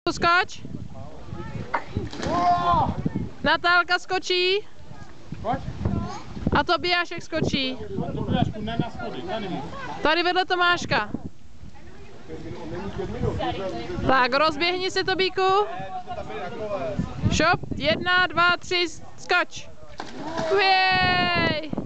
Skoč. Natálka skočí. A Tobiášek skočí. Tady vedle Tomáška. Tak, rozběhni se, Tobíku. Šop, 1, 2, 3, skoč. Uěj!